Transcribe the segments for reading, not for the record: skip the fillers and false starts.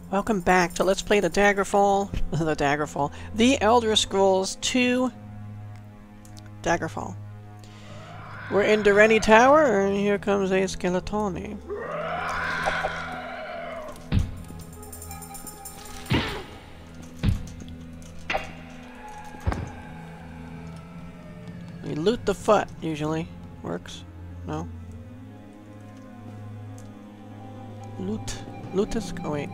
Welcome back to Let's Play the Daggerfall, the Elder Scrolls 2 Daggerfall. We're in Direnni Tower, and here comes a Skeletoni. We loot the foot, usually. Works? No? Loot this? Oh, wait.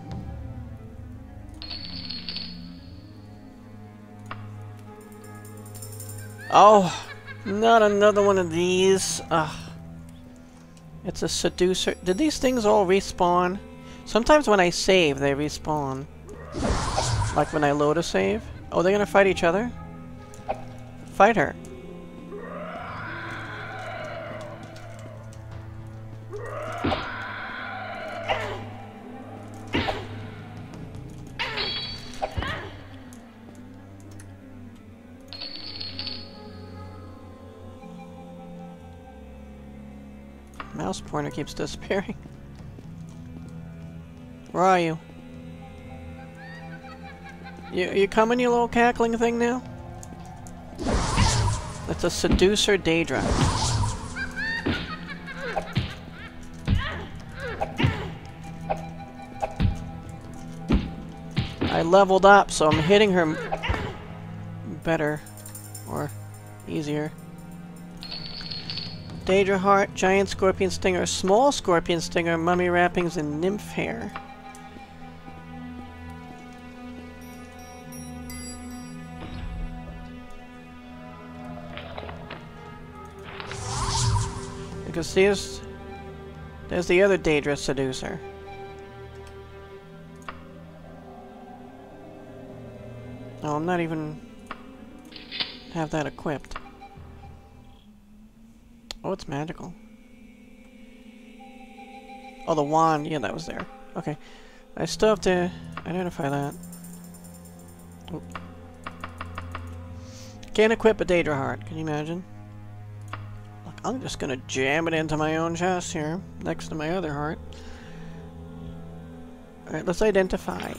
Oh, not another one of these. Ugh. It's a seducer. Did these things all respawn? Sometimes when I save, they respawn. Like when I load a save. Oh, they're gonna fight each other? Fight her. Mouse pointer keeps disappearing. Where are you? You coming, you little cackling thing now? It's a seducer daedra. I leveled up, so I'm hitting her better. Or easier. Daedra heart, giant scorpion stinger, small scorpion stinger, mummy wrappings, and nymph hair. Because there's the other Daedra seducer. Oh, I'm not even have that equipped. Oh, it's magical. Oh, the wand. Yeah, that was there. Okay. I still have to identify that. Oh. Can't equip a Daedra heart. Can you imagine? Look, I'm just gonna jam it into my own chest here, next to my other heart. Alright, let's identify.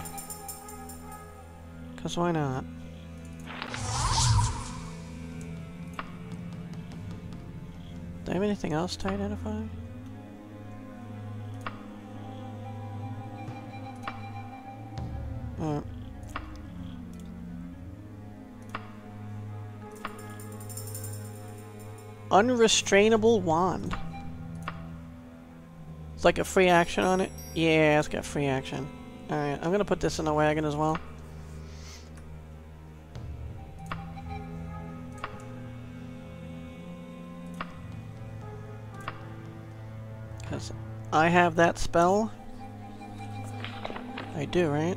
Because why not? Do I have anything else to identify? Unrestrainable wand. It's like a free action on it? Yeah, it's got free action. Alright, I'm gonna put this in the wagon as well. Because I have that spell. I do, right?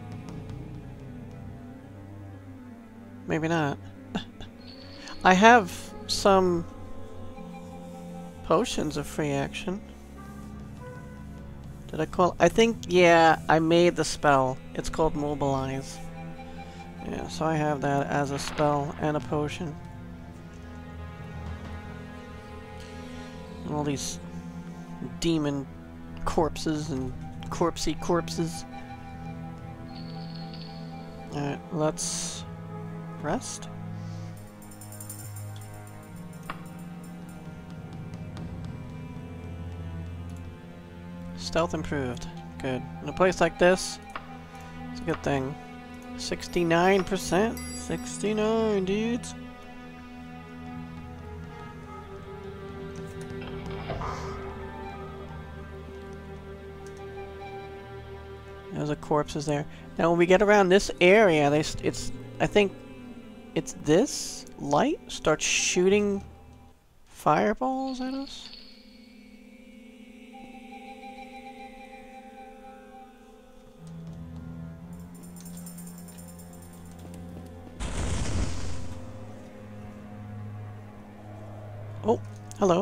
Maybe not. I have some potions of free action. Did I call? I think, yeah, I made the spell. It's called Mobilize. Yeah, so I have that as a spell and a potion. And all these demon corpses and corpsey corpses. Alright, let's rest. Stealth improved. Good. In a place like this, it's a good thing. 69%? 69, dudes. There's a corpses there. Now when we get around this area, I think it's this light starts shooting fireballs at us. Oh, hello.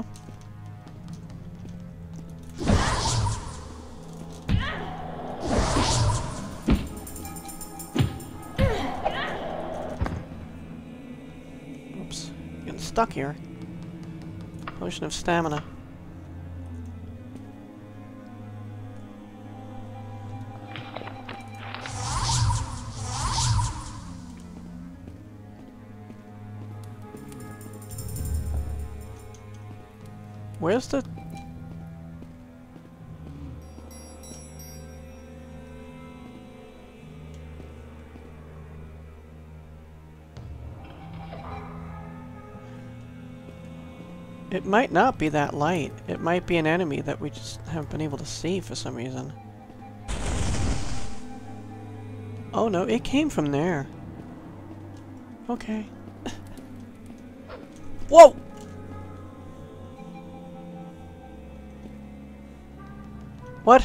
Oops, getting stuck here. Potion of stamina. Where's the... It might not be that light. It might be an enemy that we just haven't been able to see for some reason. Oh no, it came from there. Okay. Whoa! What?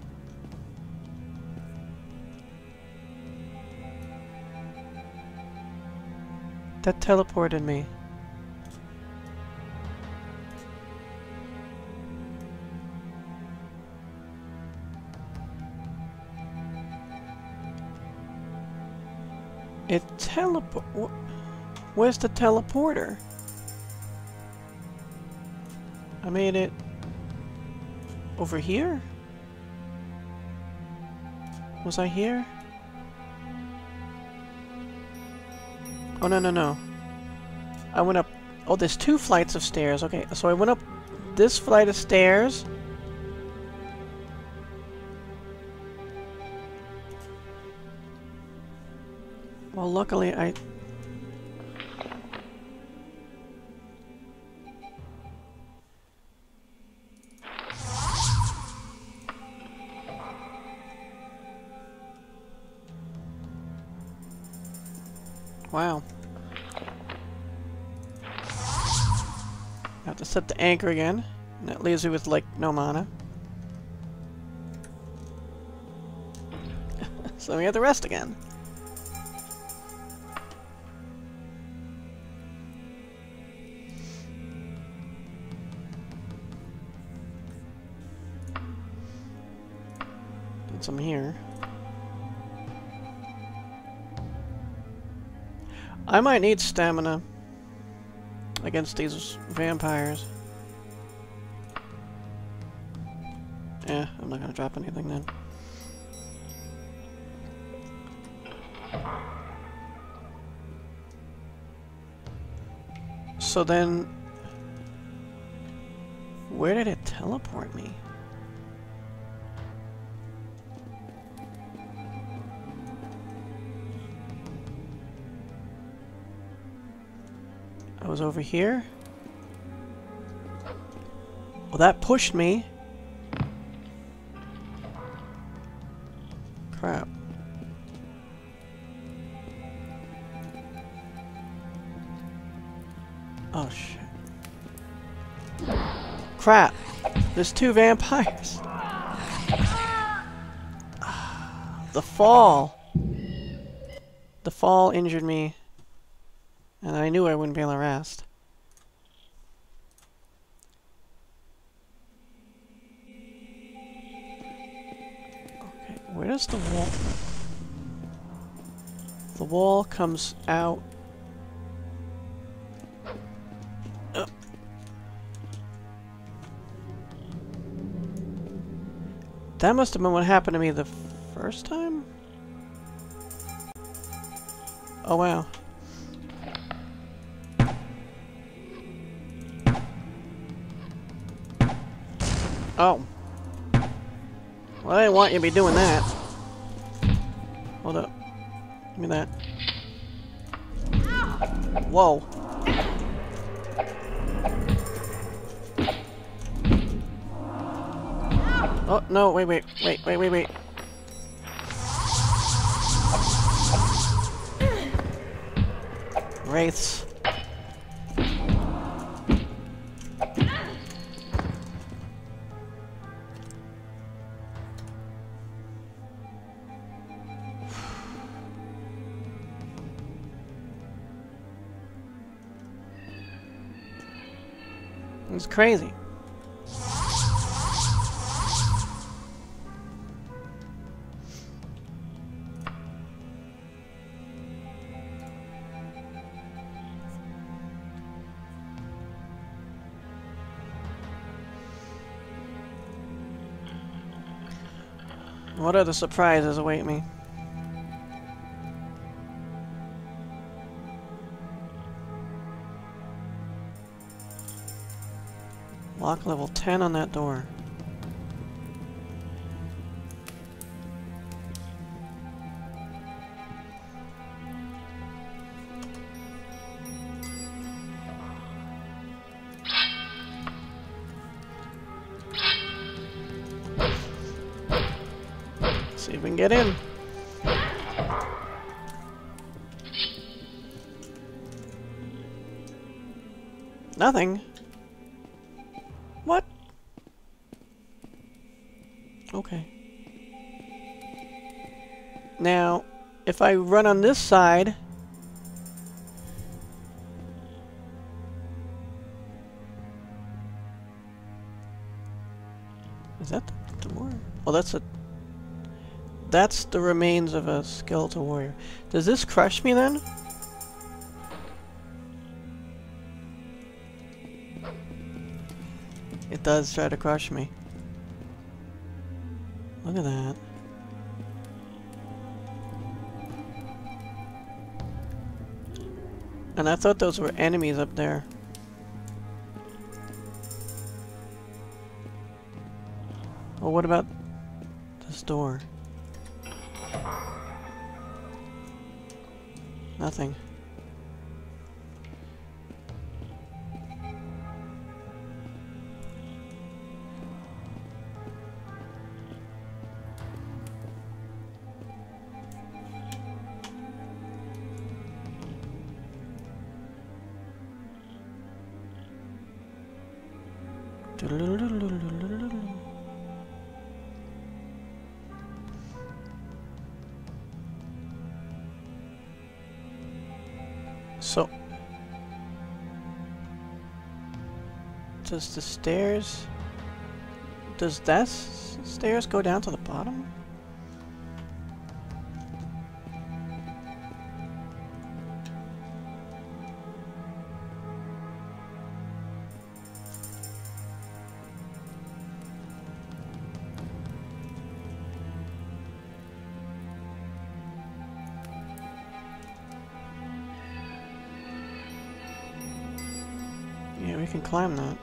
That teleported me. It Where's the teleporter? I made it over here? Was I here? Oh, no, no, no. I went up... Oh, there's 2 flights of stairs. Okay, so I went up this flight of stairs. Well, luckily I... Wow. I have to set the anchor again. And that leaves me with, like, no mana. So we have to rest again. Did some here. I might need stamina against these vampires. Yeah, I'm not gonna drop anything then. So then... where did it teleport me? I was over here. Well, that pushed me. Crap. Oh, shit. Crap. There's 2 vampires. The fall. The fall injured me. And I knew I wouldn't be able to rest. Okay, where does the wall... The wall comes out... That must have been what happened to me the first time? Oh, wow. Oh. Well, I didn't want you to be doing that. Hold up. Give me that. Whoa. Oh, no, wait. Wraiths. It's crazy. What other surprises await me? Lock level 10 on that door. See if we can get in. Nothing. What? Okay. Now, if I run on this side... Is that the door? Oh, that's a... That's the remains of a skeletal warrior. Does this crush me then? It does try to crush me. Look at that. And I thought those were enemies up there. Well, what about this door? Nothing. So, does the stairs... Does that stairs go down to the bottom? Yeah, we can climb that.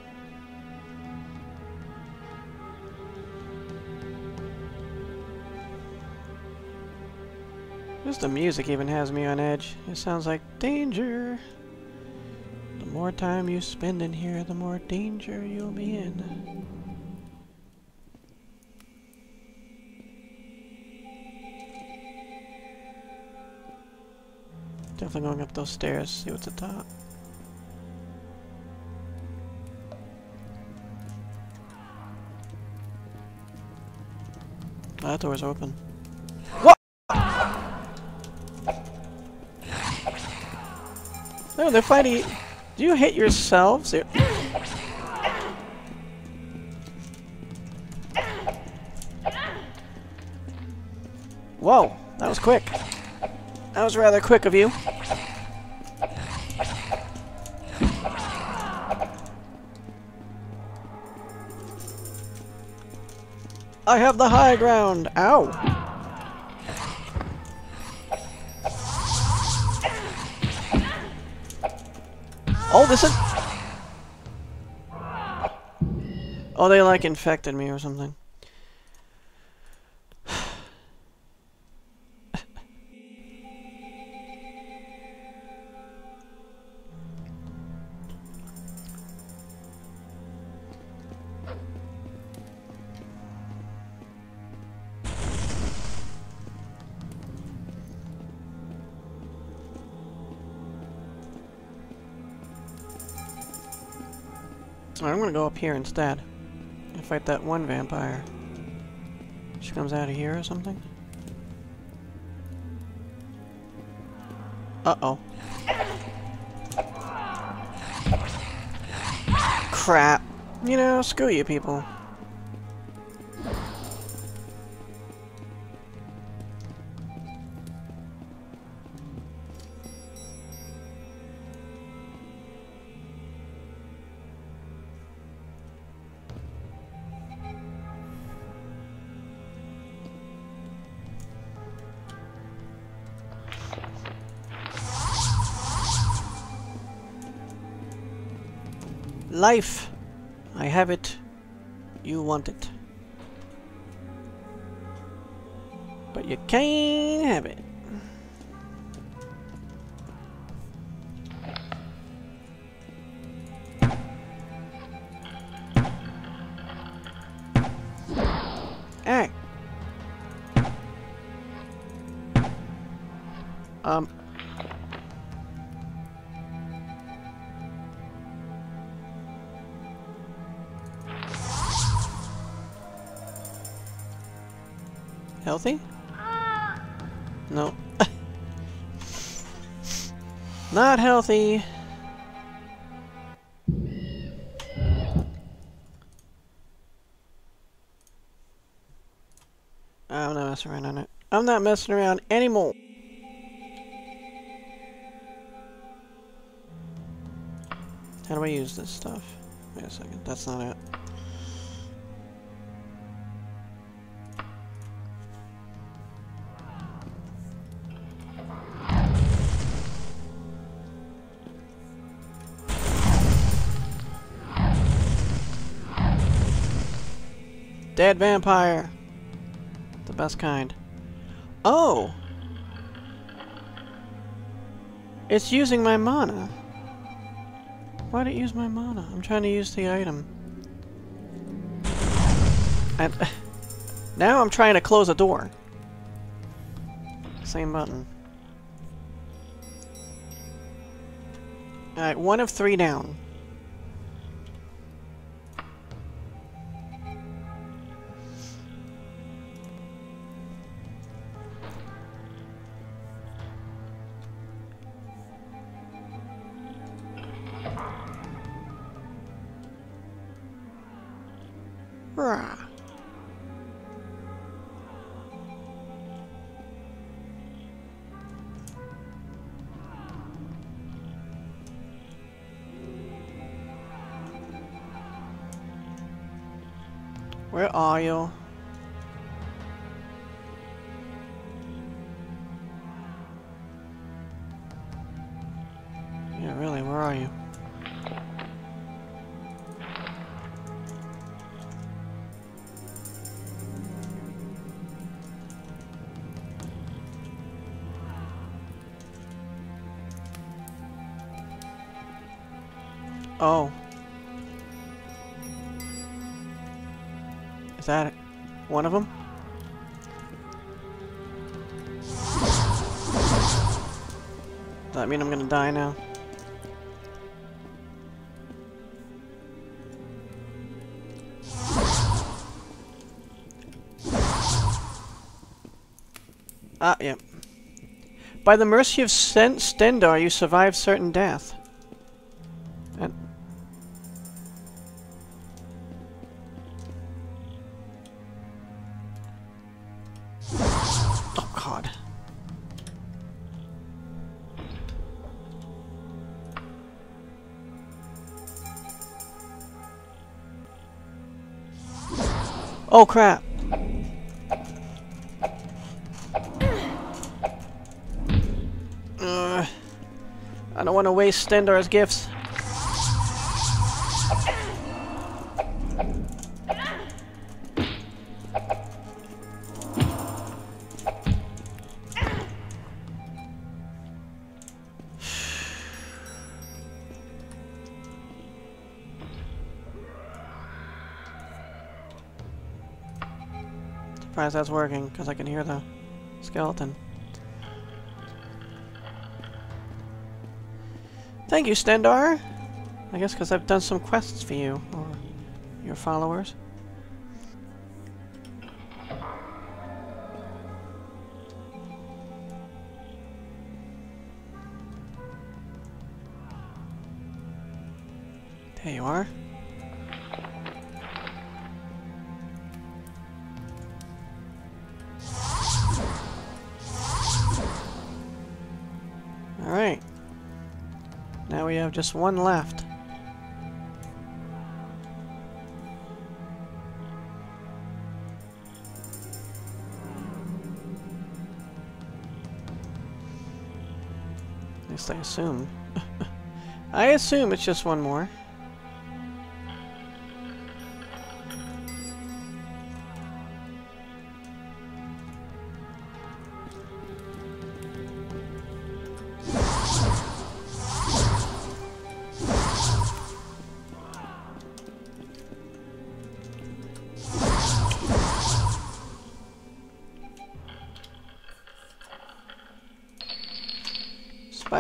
Just the music even has me on edge. It sounds like danger. The more time you spend in here, the more danger you'll be in. Definitely going up those stairs, see what's at the top. Oh, that door's open. What? No, they're fighting. Do you hit yourselves? Whoa, that was quick. That was rather quick of you. I have the high ground. Ow. Oh, this is... Oh, they like infected me or something. I'm gonna go up here instead and fight that one vampire. She comes out of here or something. Uh-oh. Crap. You know, screw you people. Life! I have it. You want it. But you can't have it. Hey. Healthy? No. Not healthy. I'm not messing around on it. I'm not messing around anymore. How do I use this stuff? Wait a second, that's not it. Dead vampire! The best kind. Oh! It's using my mana. Why'd it use my mana? I'm trying to use the item. And now I'm trying to close a door. Same button. Alright, 1 of 3 down. Rah. Where are you? Yeah, really, where are you? Oh. Is that one of them? Does that mean I'm gonna die now? Ah, yeah. By the mercy of Stendarr, you survive certain death. And oh, God. Oh, crap. I don't want to waste Stendarr's gifts. Surprised that's working, because I can hear the skeleton. Thank you, Stendarr! I guess because I've done some quests for you, or your followers. There you are. Alright. Now we have just one left. At least I assume. I assume it's just one more.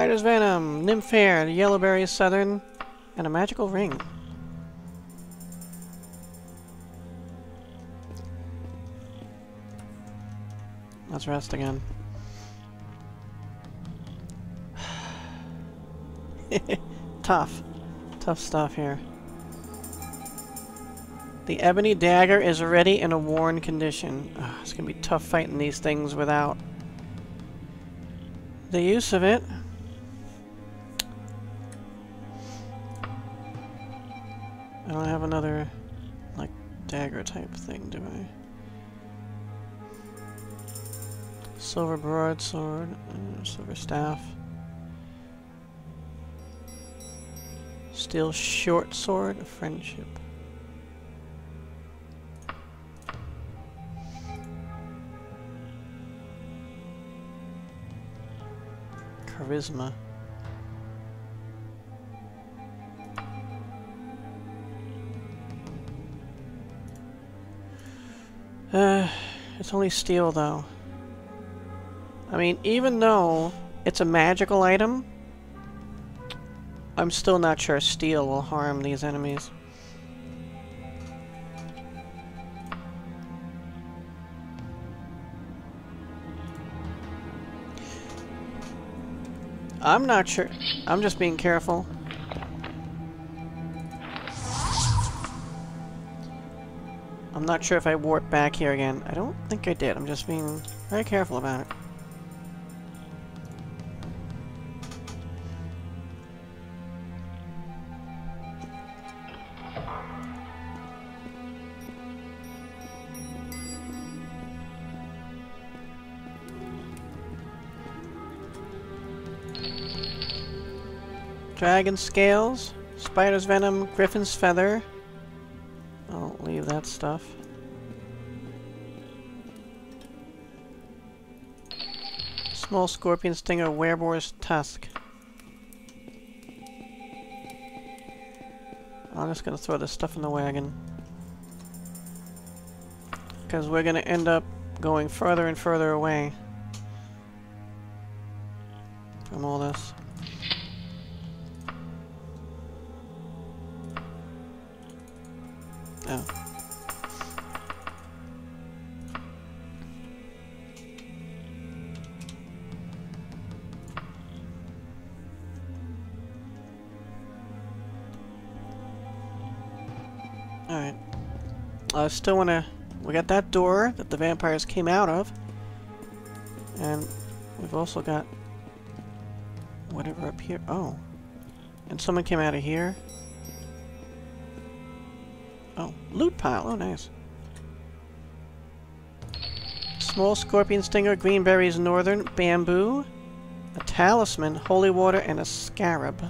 Spider's Venom, Nymphair, the Yellowberry Southern, and a magical ring. Let's rest again. Tough. Tough stuff here. The Ebony Dagger is ready in a worn condition. It's gonna be tough fighting these things without the use of it. I don't have another, like, dagger type thing, do I? Silver broadsword, silver staff. Steel short sword of friendship. Charisma. It's only steel though. I mean, even though it's a magical item, I'm still not sure steel will harm these enemies. I'm not sure. I'm just being careful. I'm not sure if I warped back here again. I don't think I did. I'm just being very careful about it. Dragon Scales, Spider's Venom, Griffin's Feather. I'll leave that stuff. Small Scorpion Stinger, Wereboar's Tusk. I'm just gonna throw this stuff in the wagon. Because we're gonna end up going further and further away from all this. Oh. Alright. I still wanna... We got that door that the vampires came out of. And we've also got... whatever up here. Oh. And someone came out of here. Oh, loot pile. Oh, nice. Small Scorpion Stinger, Green Berries Northern, Bamboo, a Talisman, Holy Water, and a Scarab.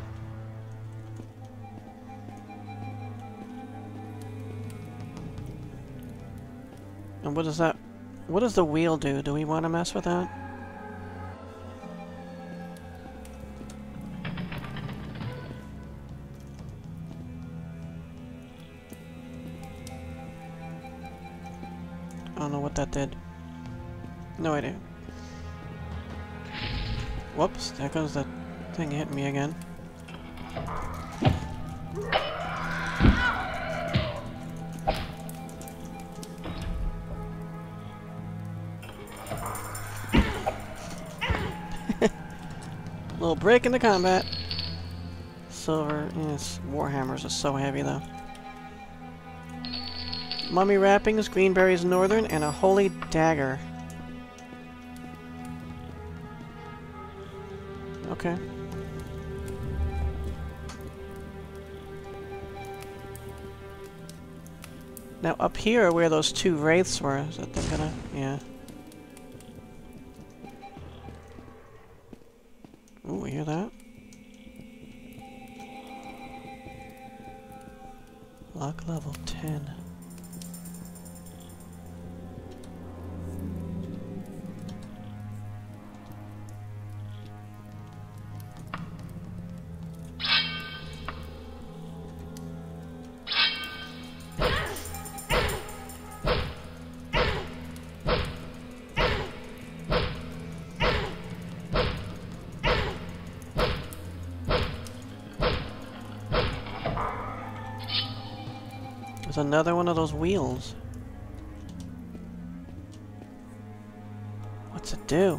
And what does that... What does the wheel do? Do we want to mess with that? I don't know what that did. No idea. Whoops, there goes that thing hitting me again. Little break in the combat. Silver, yes, Warhammers are so heavy though. Mummy Wrappings, Green Berries Northern, and a Holy Dagger. Okay. Now up here where those two wraiths were, is that they're gonna... yeah. Ooh, we hear that? Lock level 10. There's another one of those wheels. What's it do?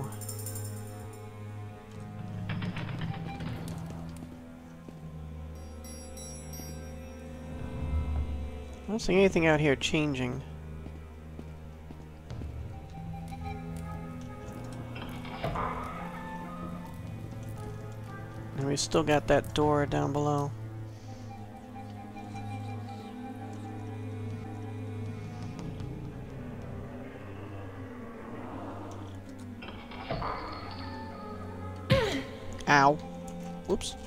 I don't see anything out here changing. And we still got that door down below. Ow. Whoops.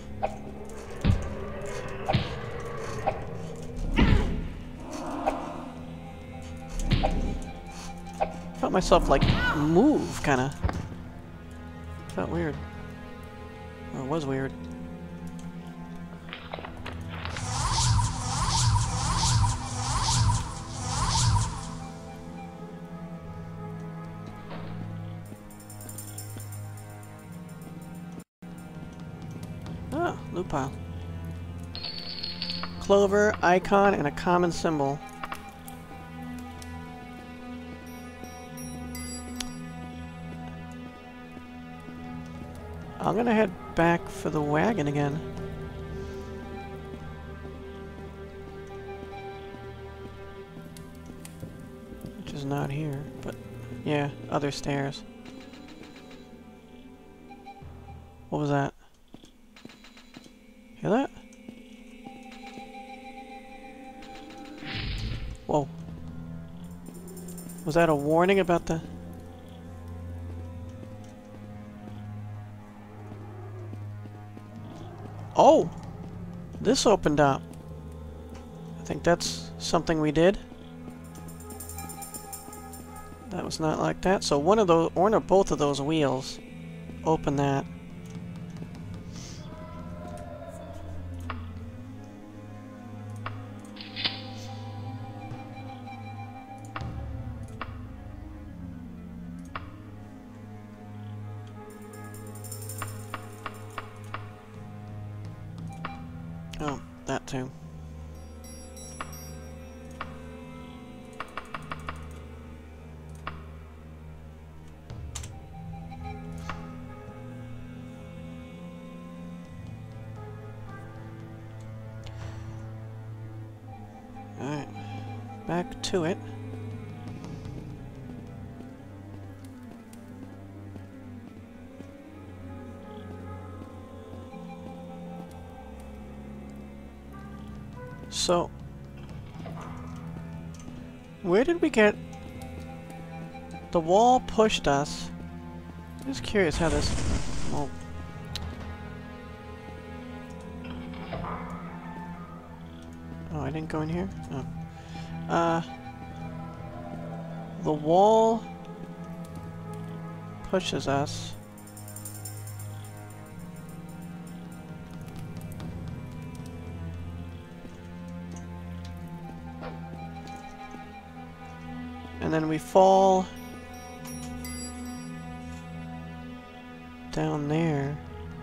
Felt myself like move, kinda. Felt weird. Or it was weird. Ah, loot pile. Clover, icon, and a common symbol. I'm gonna head back for the wagon again. Which is not here, but yeah, other stairs. What was that? Hear that? Whoa. Was that a warning about the... Oh! This opened up. I think that's something we did. That was not like that. So one of those, or both of those wheels, open that. Oh, that too. Alright, back to it. So, where did we get... The wall pushed us. I'm just curious how this... Oh. Oh, I didn't go in here? Oh. The wall pushes us. And then we fall down there.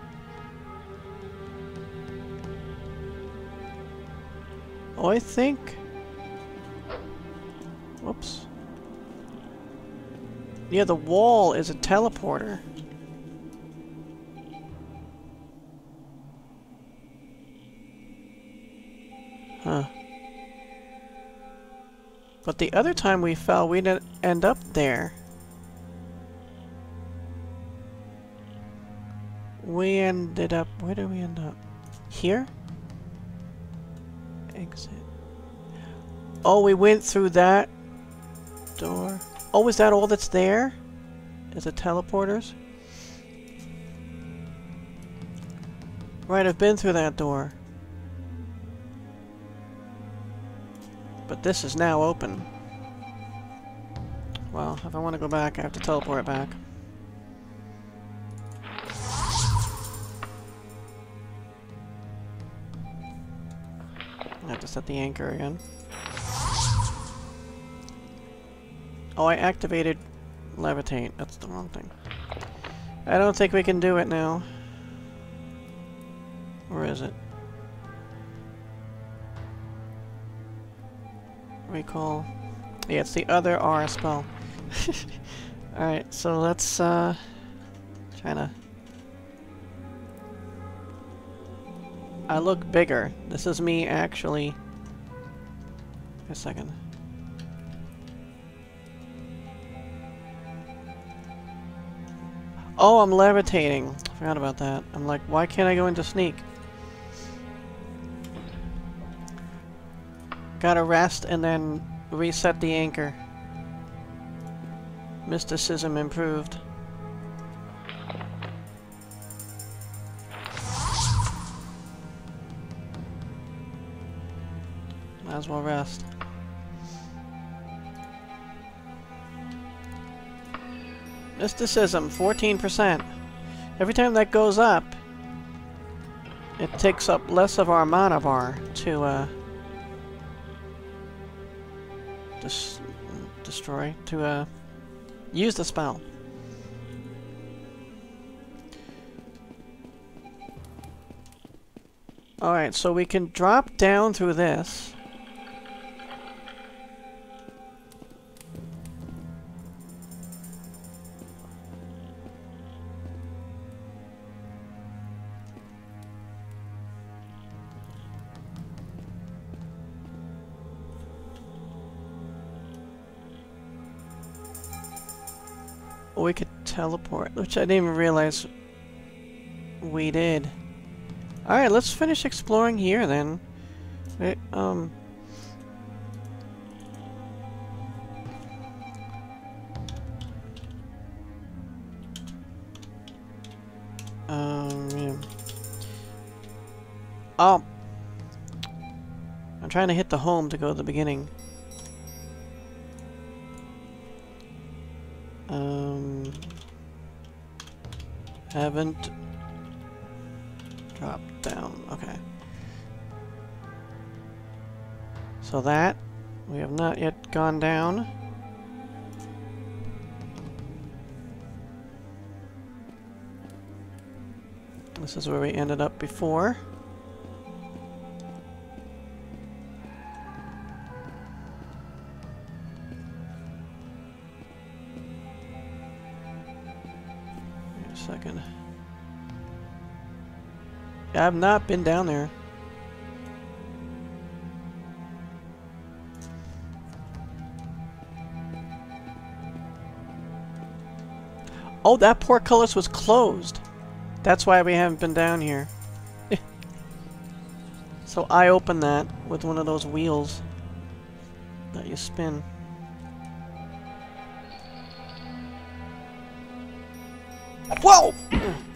Oh, I think... Whoops. Yeah, the wall is a teleporter. Huh. But the other time we fell, we didn't end up there. We ended up... Where did we end up? Here? Exit. Oh, we went through that door. Oh, is that all that's there? Is it teleporters? Right, I've been through that door. But this is now open. Well, if I want to go back, I have to teleport back. I have to set the anchor again. Oh, I activated levitate. That's the wrong thing. I don't think we can do it now. Or is it? recall. Yeah, it's the other R spell. Alright, so let's try to... I look bigger. This is me actually... Wait a second. Oh, I'm levitating. Forgot about that. I'm like, why can't I go into sneak? Gotta rest and then reset the anchor. Mysticism improved. Might as well rest. Mysticism, 14%. Every time that goes up, it takes up less of our mana bar to destroy, to use the spell. Alright, so we can drop down through this. Or we could teleport, which I didn't even realize we did. Alright, let's finish exploring here then. Wait, yeah. Oh! I'm trying to hit the home to go to the beginning. Haven't dropped down. Okay. So that, we have not yet gone down. This is where we ended up before. Second. Yeah, I've not been down there. Oh, that portcullis was closed. That's why we haven't been down here. So I opened that with one of those wheels that you spin. Whoa!